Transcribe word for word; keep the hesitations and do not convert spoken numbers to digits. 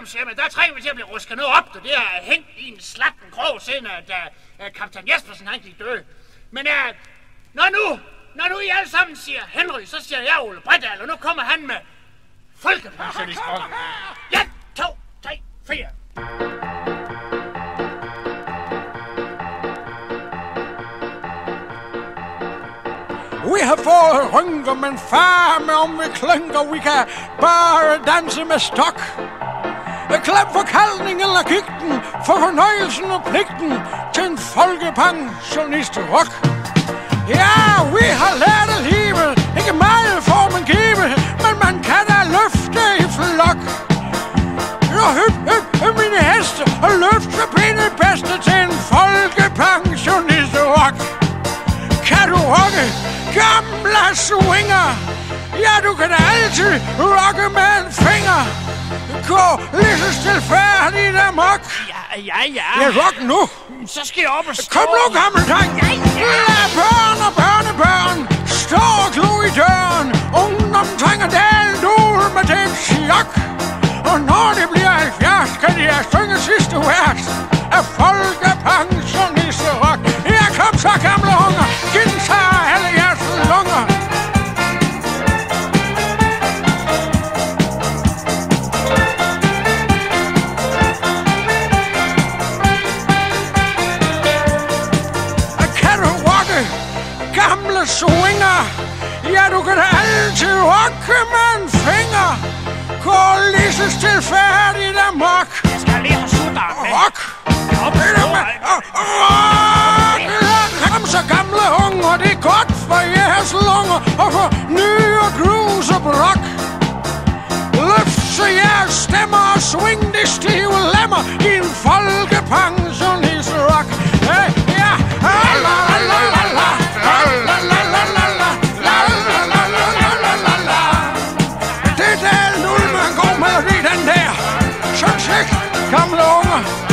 barndomshjemmet, der trænger vi til at blive rusket noget op, og det er hængt i en slatten krog, siden at uh, kaptajn Jespersen han gik død. Men uh, når nu, når nu I alle sammen siger Henry, så siger jeg Ole Bredahl, og nu kommer han med Folkepensionist. Ja, to, tre, fire. Vi har fået rynker, men far med om vi klynker, vi kan bare danse med stok. Klap for kaldningen eller gigten, for fornøjelsen og pligten til en folkepensionist rock. Ja, vi har lært af livet, ikke meget får man give, men man kan da løfte i flok. Og høb, høb, høb mine heste, og løfte pinde bedste til en folkepensionist rock. Kan du rocke, gamle swinger? Ja, du kan da altid rocke med en finger. Gå lige så stilfærdigt amok. Ja, ja, ja. Ja, rock nu. Så skal jeg op og stå. Kom nu, gamle dreng. Ja, ja. Lad børn og børnebørn stå og glo i døren. Ungdom trænger dalen med den chok. Og når det bliver halvfjerds, kan de have synge sidste vers af folkepensionisterrock. Ja, kom så, gamle unger. Gentager alle jeres lunger. Gamle swinger. Ja, du kan da altid rocke med en finger. Gå lige så stilfærdigt amok. Jeg skal lige have sutteren med. Rock. Rock. Kom så, gamle unger. Det er godt for jeres lunger og for nye grus og brok. Løft så jeres stemmer og swing de stive lemmer i en folkepensionist rock. Hey, ja. La la la la la. Det er den nul, man går med, den der. Sådan, gamle unger.